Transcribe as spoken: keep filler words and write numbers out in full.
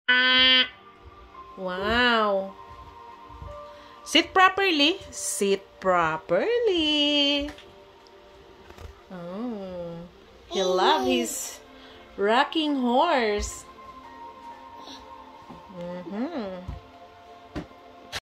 Wow. Sit properly. Sit properly. Oh. He loves his rocking horse. Mm-hmm.